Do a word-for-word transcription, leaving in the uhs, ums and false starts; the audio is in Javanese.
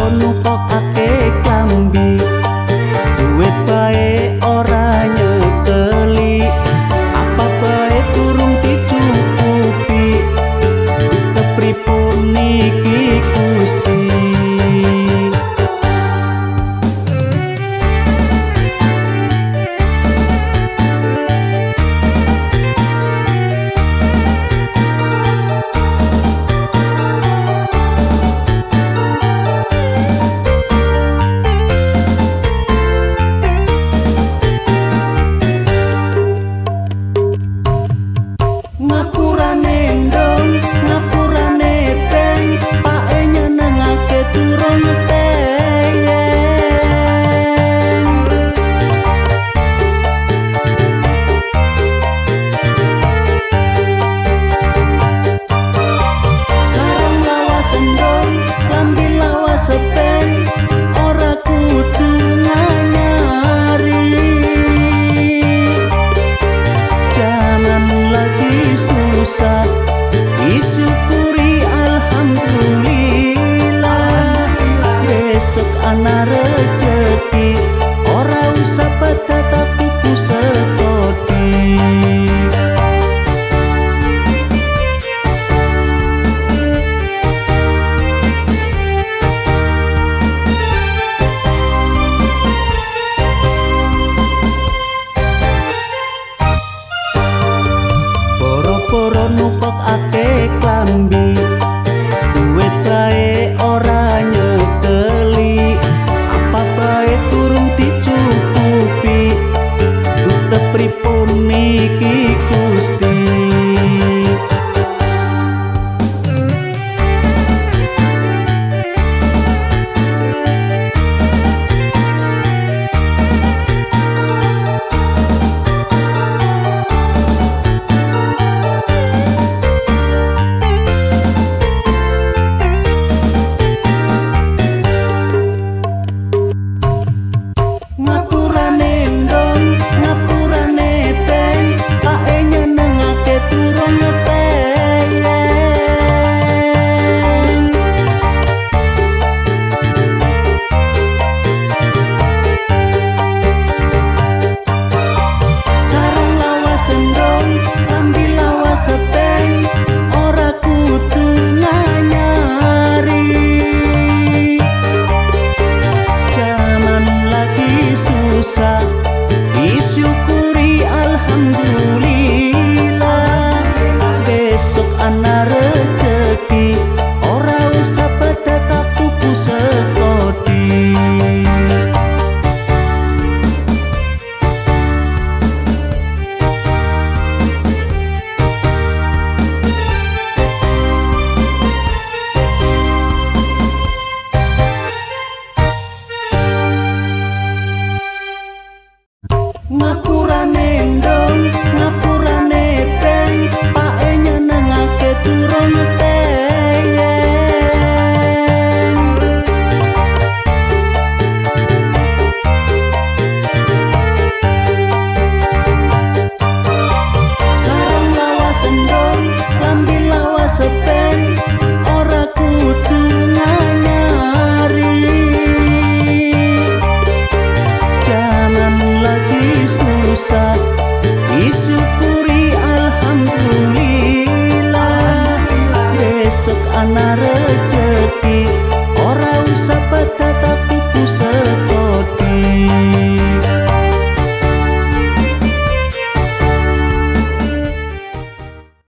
poro nukokake klambi, duit bae ora nyekeli, apa bae durung dicukupi, kepripun niki Gusti. Ngapurane ndong, ngapurane peng, pae nyenengake durung teyeng. Sareng lawas ndong, lambi lawas peng, ora kudu nganyari. Jangan lagi susah, disyukuri alhamdulillah. Besok ana rejeki, ora usah pada tak tuku sekodi. Poro nukokake klambi, duit bae ora nyekeli, apa bae durung dicukupi, duit pripun niki Gusti. Ngapurane ndong, ngapurane peng, pae nyenengake durung teyeng. Sareng lawas ndong, lambi lawas peng, ora kudu nganyari. Jangan lagi susah, disyukuri alhamdulillah. Besok ana rejeki, ora usah pada tak tuku sekodi. Ngapurane ndong, ngapurane peng, pae nyenengake durung teyeng. Sareng lawas ndong, lambi lawas peng, ora kudu nganyari. Jangan lagi susah, disyukuri alhamdulillah. Besok ana rejeki, ora usah pada tak tuku sekodi.